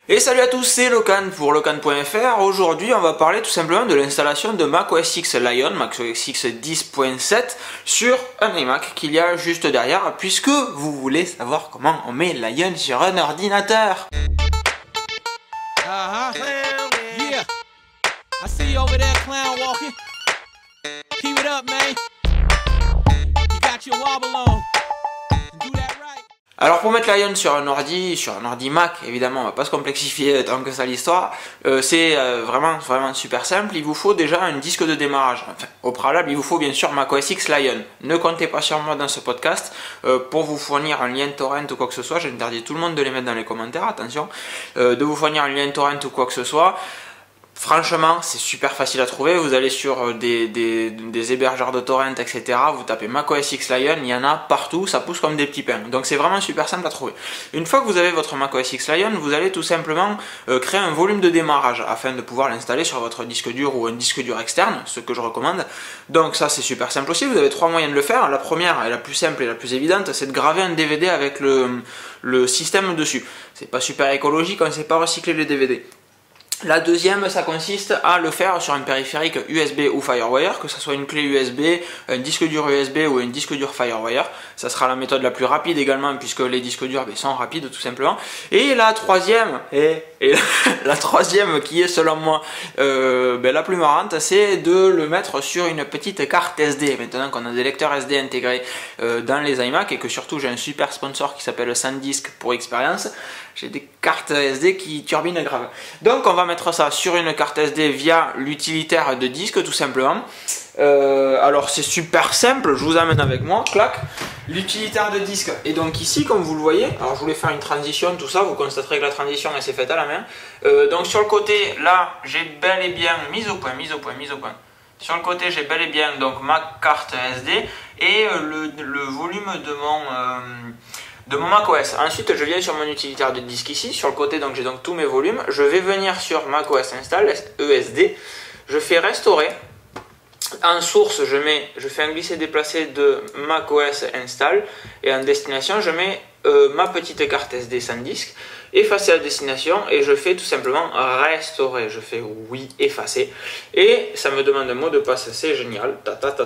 Et salut à tous, c'est Locan pour Locan.fr. Aujourd'hui, on va parler tout simplement de l'installation de macOS X Lion, macOS X 10.7 sur un iMac qu'il y a juste derrière, puisque vous voulez savoir comment on met Lion sur un ordinateur. Yeah. I see you over there, clown walking. Keep it up, man. You got your wobble on. Do that right. Alors pour mettre Lion sur un ordi Mac, évidemment on va pas se complexifier tant que ça l'histoire, c'est vraiment super simple. Il vous faut déjà un disque de démarrage. Enfin, au préalable il vous faut bien sûr macOS X Lion. Ne comptez pas sur moi dans ce podcast pour vous fournir un lien torrent ou quoi que ce soit. J'interdis tout le monde de les mettre dans les commentaires, attention, de vous fournir un lien torrent ou quoi que ce soit. Franchement, c'est super facile à trouver. Vous allez sur des hébergeurs de torrent, etc. Vous tapez macOS X Lion, il y en a partout, ça pousse comme des petits pains. Donc c'est vraiment super simple à trouver. Une fois que vous avez votre macOS X Lion, vous allez tout simplement créer un volume de démarrage afin de pouvoir l'installer sur votre disque dur ou un disque dur externe, ce que je recommande. Donc ça c'est super simple aussi. Vous avez trois moyens de le faire. La première et la plus simple et la plus évidente, c'est de graver un DVD avec le système dessus. C'est pas super écologique, on ne sait pas recycler les DVD. La deuxième, ça consiste à le faire sur un périphérique USB ou Firewire, que ce soit une clé USB, un disque dur USB ou un disque dur Firewire. Ça sera la méthode la plus rapide également, puisque les disques durs sont rapides tout simplement. Et la troisième, la troisième qui est selon moi la plus marrante, c'est de le mettre sur une petite carte SD. Maintenant qu'on a des lecteurs SD intégrés dans les iMac et que surtout j'ai un super sponsor qui s'appelle SanDisk pour expérience, j'ai des cartes SD qui turbinent grave. Donc on va mettre ça sur une carte SD via l'utilitaire de disque tout simplement. Alors c'est super simple, je vous amène avec moi, clac. L'utilitaire de disque est donc ici comme vous le voyez. Alors je voulais faire une transition, tout ça, vous constaterez que la transition elle s'est faite à la main. Donc sur le côté là j'ai bel et bien mise au point. Sur le côté j'ai bel et bien donc ma carte SD et le volume de mon macOS. Ensuite je viens sur mon utilitaire de disque ici, sur le côté donc j'ai donc tous mes volumes. Je vais venir sur macOS install ESD, je fais restaurer. En source je fais un glisser déplacé de macOS install et en destination je mets ma petite carte SD SanDisk, effacer la destination et je fais tout simplement restaurer. Je fais oui effacer et ça me demande un mot de passe, c'est génial.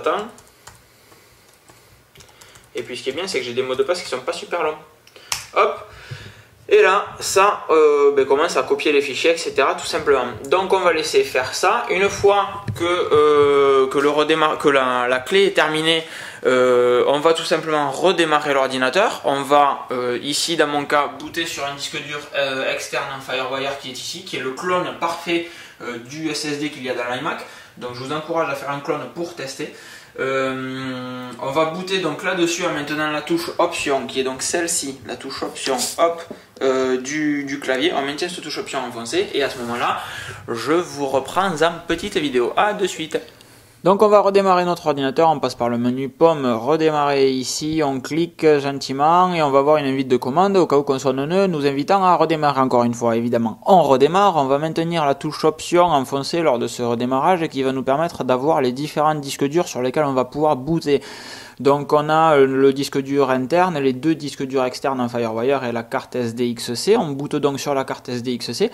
Et puis ce qui est bien, c'est que j'ai des mots de passe qui sont pas super longs. Hop. Et là, ça commence à copier les fichiers, etc. tout simplement. Donc on va laisser faire ça. Une fois que la clé est terminée, on va tout simplement redémarrer l'ordinateur. On va ici, dans mon cas, booter sur un disque dur externe en Firewire qui est ici, qui est le clone parfait du SSD qu'il y a dans l'iMac. Donc je vous encourage à faire un clone pour tester. On va booter donc là-dessus en maintenant la touche option qui est donc celle-ci, la touche option hop du clavier. On maintient cette touche option enfoncée et à ce moment-là je vous reprends en petite vidéo. À de suite. Donc on va redémarrer notre ordinateur, on passe par le menu pomme, redémarrer ici, on clique gentiment et on va voir une invite de commande au cas où qu'on soit neuneux, nous invitant à redémarrer encore une fois. Évidemment, on redémarre, on va maintenir la touche option enfoncée lors de ce redémarrage qui va nous permettre d'avoir les différents disques durs sur lesquels on va pouvoir booter. Donc on a le disque dur interne, les deux disques durs externes en Firewire et la carte SD XC. On boot donc sur la carte SD XC.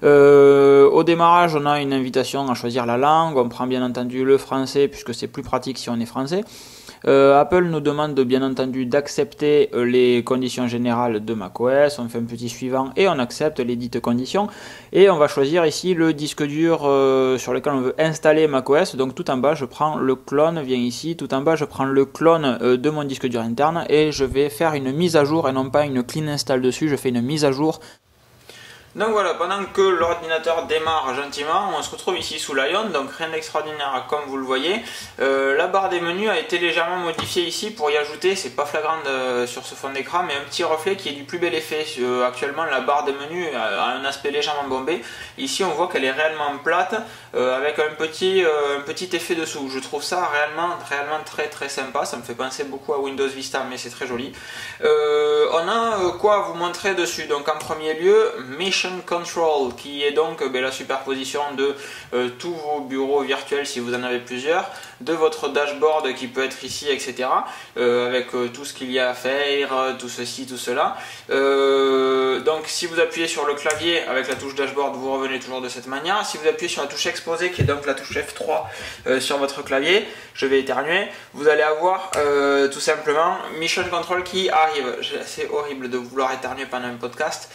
Au démarrage, on a une invitation à choisir la langue. On prend bien entendu le français puisque c'est plus pratique si on est français. Apple nous demande bien entendu d'accepter les conditions générales de macOS. On fait un petit suivant et on accepte les dites conditions. Et on va choisir ici le disque dur sur lequel on veut installer macOS. Donc tout en bas, je prends le clone, viens ici. Tout en bas, je prends le clone de mon disque dur interne et je vais faire une mise à jour et non pas une clean install dessus. Je fais une mise à jour. Donc voilà, pendant que l'ordinateur démarre gentiment, on se retrouve ici sous Lion, donc rien d'extraordinaire comme vous le voyez. La barre des menus a été légèrement modifiée ici pour y ajouter, c'est pas flagrant sur ce fond d'écran, mais un petit reflet qui est du plus bel effet. Actuellement la barre des menus a un aspect légèrement bombé. Ici on voit qu'elle est réellement plate avec un petit effet dessous. Je trouve ça réellement très sympa, ça me fait penser beaucoup à Windows Vista mais c'est très joli. On a quoi à vous montrer dessus. Donc en premier lieu, mes Motion Control, qui est donc la superposition de tous vos bureaux virtuels si vous en avez plusieurs, de votre dashboard qui peut être ici, etc. Avec tout ce qu'il y a à faire, tout ceci, tout cela. Donc si vous appuyez sur le clavier avec la touche dashboard, vous revenez toujours de cette manière. Si vous appuyez sur la touche exposée, qui est donc la touche F3 sur votre clavier, je vais éternuer, vous allez avoir tout simplement Mission Control qui arrive. C'est horrible de vouloir éternuer pendant un podcast.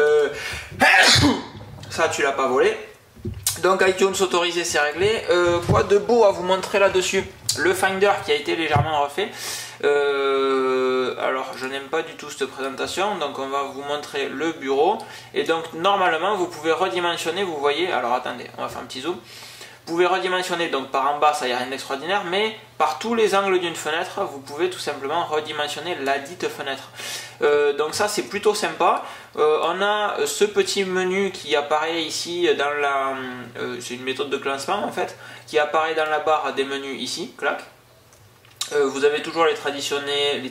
Ça, tu l'as pas volé. Donc iTunes autorisé, c'est réglé. Quoi de beau à vous montrer là-dessus? Le Finder qui a été légèrement refait. Alors je n'aime pas du tout cette présentation, donc on va vous montrer le bureau. Et donc normalement vous pouvez redimensionner, vous voyez, alors attendez, on va faire un petit zoom. Vous pouvez redimensionner, donc par en bas ça n'y a rien d'extraordinaire, mais par tous les angles d'une fenêtre, vous pouvez tout simplement redimensionner la dite fenêtre. Donc ça c'est plutôt sympa. On a ce petit menu qui apparaît ici dans la... c'est une méthode de classement en fait, qui apparaît dans la barre des menus ici, clac. Vous avez toujours les traditionnels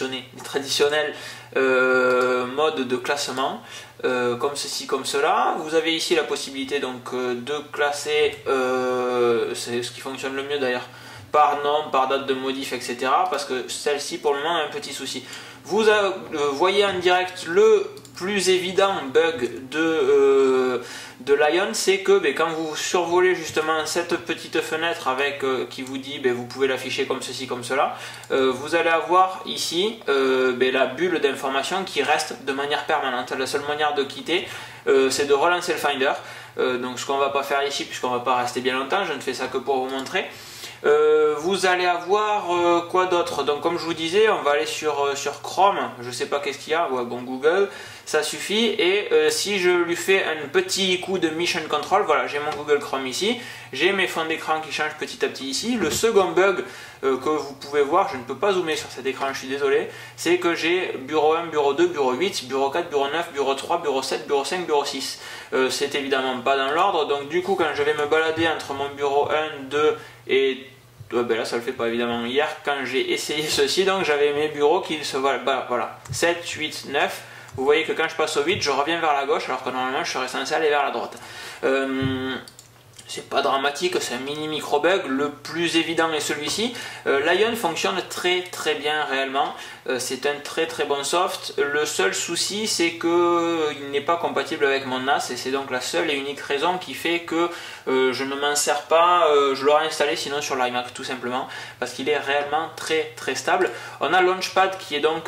modes de classement, comme ceci, comme cela. Vous avez ici la possibilité donc de classer, c'est ce qui fonctionne le mieux d'ailleurs, par nom, par date de modif, etc. Parce que celle-ci pour le moment a un petit souci. Vous voyez en direct le plus évident bug de Lion, c'est que quand vous survolez justement cette petite fenêtre avec qui vous dit vous pouvez l'afficher comme ceci, comme cela, vous allez avoir ici la bulle d'information qui reste de manière permanente. La seule manière de quitter, c'est de relancer le Finder. Donc ce qu'on va pas faire ici puisqu'on va pas rester bien longtemps, je ne fais ça que pour vous montrer. Vous allez avoir quoi d'autre? Donc comme je vous disais, on va aller sur Chrome, je sais pas qu'est-ce qu'il y a, ouais, bon Google, ça suffit. Et si je lui fais un petit coup de Mission Control, voilà, j'ai mon Google Chrome ici, j'ai mes fonds d'écran qui changent petit à petit ici. Le second bug que vous pouvez voir, je ne peux pas zoomer sur cet écran, je suis désolé, c'est que j'ai bureau 1, bureau 2, bureau 8, bureau 4, bureau 9, bureau 3, bureau 7, bureau 5, bureau 6. C'est évidemment pas dans l'ordre, donc du coup quand je vais me balader entre mon bureau 1, 2 et là ça le fait pas évidemment. Hier quand j'ai essayé ceci, donc j'avais mes bureaux qui se voilà 7, 8, 9. Vous voyez que quand je passe au 8, je reviens vers la gauche alors que normalement je serais censé aller vers la droite. C'est pas dramatique, c'est un mini micro bug. Le plus évident est celui-ci. Lion fonctionne très très bien réellement. C'est un très très bon soft. Le seul souci c'est que il n'est pas compatible avec mon NAS et c'est donc la seule et unique raison qui fait que je ne m'en sers pas. Je l'aurais installé sinon sur l'iMac tout simplement parce qu'il est réellement très très stable. On a Launchpad qui est donc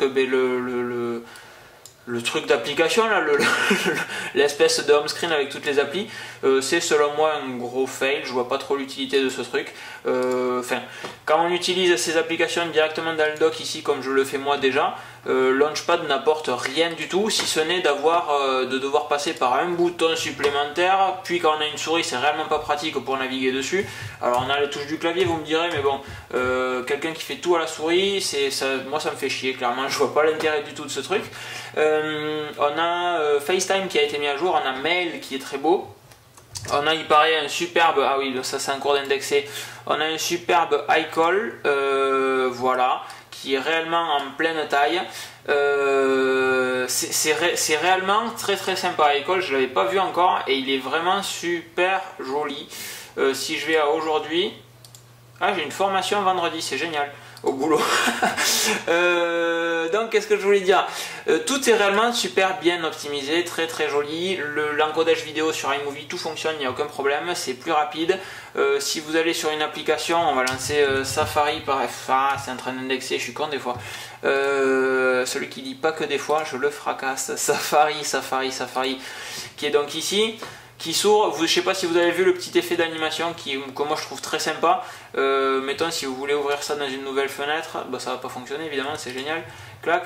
le truc d'application, là, l'espèce de home screen avec toutes les applis. C'est selon moi un gros fail, je vois pas trop l'utilité de ce truc. Quand on utilise ces applications directement dans le dock ici comme je le fais moi déjà, Launchpad n'apporte rien du tout si ce n'est de devoir passer par un bouton supplémentaire, puis quand on a une souris c'est réellement pas pratique pour naviguer dessus. Alors on a les touches du clavier, vous me direz, mais bon, quelqu'un qui fait tout à la souris, moi ça me fait chier clairement, je vois pas l'intérêt du tout de ce truc. On a FaceTime qui a été mis à jour, on a Mail qui est très beau. On a, il paraît, un superbe, ah oui, ça c'est un cours d'indexé, on a un superbe iCall, voilà, qui est réellement en pleine taille. C'est réellement très très sympa iCall, je ne l'avais pas vu encore et il est vraiment super joli. Si je vais à aujourd'hui, j'ai une formation vendredi, c'est génial. Au boulot. Donc qu'est-ce que je voulais dire, tout est réellement super bien optimisé, très très joli. L'encodage vidéo sur iMovie, tout fonctionne, il n'y a aucun problème, c'est plus rapide. Si vous allez sur une application, on va lancer Safari par c'est en train d'indexer, je suis con des fois. Celui qui dit pas que des fois, je le fracasse. Safari, qui est donc ici, qui s'ouvre. Je ne sais pas si vous avez vu le petit effet d'animation que moi je trouve très sympa. Mettons si vous voulez ouvrir ça dans une nouvelle fenêtre, ça va pas fonctionner évidemment, c'est génial. Clac.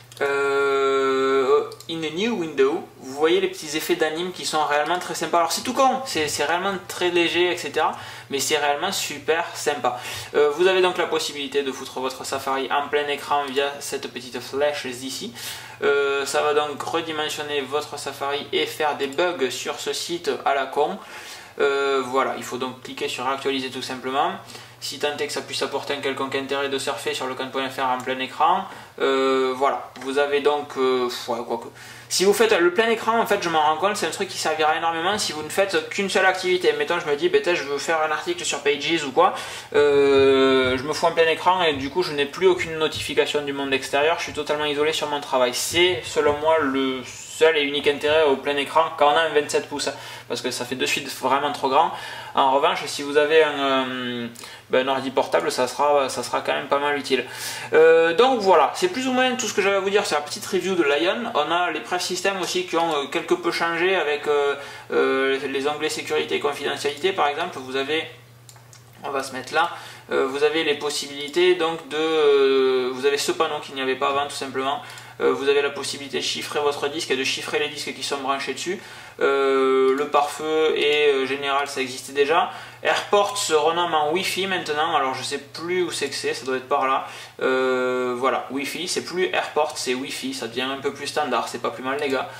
In a new window, vous voyez les petits effets d'anime qui sont réellement très sympas. Alors c'est tout con, c'est réellement très léger, etc. Mais c'est réellement super sympa. Vous avez donc la possibilité de foutre votre Safari en plein écran via cette petite flèche ici. Ça va donc redimensionner votre Safari et faire des bugs sur ce site à la con. Voilà, il faut donc cliquer sur actualiser tout simplement. si tant est que ça puisse apporter un quelconque intérêt de surfer sur lecan.fr en plein écran. Voilà, vous avez donc, ouais, quoique. Si vous faites le plein écran, en fait, je m'en rends compte, c'est un truc qui servira énormément si vous ne faites qu'une seule activité. Mettons, je me dis, je veux faire un article sur Pages ou quoi, je me fous en plein écran et du coup, je n'ai plus aucune notification du monde extérieur, je suis totalement isolé sur mon travail. C'est, selon moi, le seul et unique intérêt au plein écran quand on a un 27 pouces, parce que ça fait de suite vraiment trop grand. En revanche, si vous avez un ordi portable, ça sera quand même pas mal utile. Donc voilà, c'est plus ou moins tout ce que j'avais à vous dire sur la petite review de Lion. On a les Prev Systems aussi qui ont quelque peu changé avec les onglets sécurité et confidentialité par exemple. Vous avez, on va se mettre là, vous avez les possibilités donc vous avez ce panneau qu'il n'y avait pas avant tout simplement. Vous avez la possibilité de chiffrer votre disque et de chiffrer les disques qui sont branchés dessus. Le pare-feu et général, ça existait déjà. Airport se renomme en Wi-Fi maintenant, alors je sais plus où c'est que c'est, ça doit être par là. Voilà, Wi-Fi, c'est plus Airport, c'est Wi-Fi, ça devient un peu plus standard, c'est pas plus mal les gars.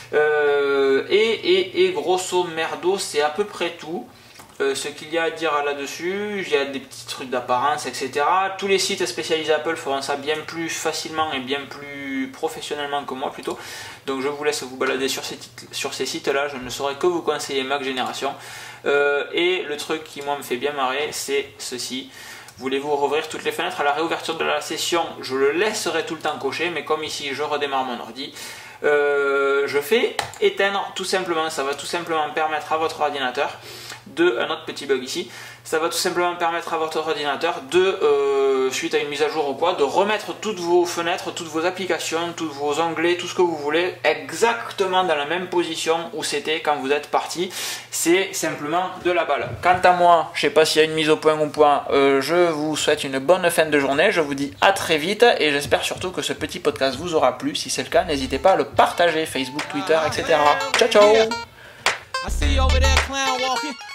Et grosso merdo, c'est à peu près tout. Ce qu'il y a à dire là-dessus, il y a des petits trucs d'apparence, etc. Tous les sites spécialisés Apple feront ça bien plus facilement et bien plus professionnellement que moi plutôt. Donc je vous laisse vous balader sur ces sites-là, je ne saurais que vous conseiller Mac Génération. Et le truc qui moi me fait bien marrer, c'est ceci. Voulez-vous rouvrir toutes les fenêtres à la réouverture de la session? Je le laisserai tout le temps coché, mais comme ici je redémarre mon ordi, je fais éteindre tout simplement. Ça va tout simplement permettre à votre ordinateur un autre petit bug ici, ça va tout simplement permettre à votre ordinateur de, suite à une mise à jour ou quoi, de remettre toutes vos fenêtres, toutes vos applications, tous vos onglets, tout ce que vous voulez, exactement dans la même position où c'était quand vous êtes parti. C'est simplement de la balle. Quant à moi, je sais pas s'il y a une mise au point ou pas, je vous souhaite une bonne fin de journée, je vous dis à très vite et j'espère surtout que ce petit podcast vous aura plu. Si c'est le cas, n'hésitez pas à le partager, Facebook, Twitter, etc. Ciao ciao. I see you over there clown walking.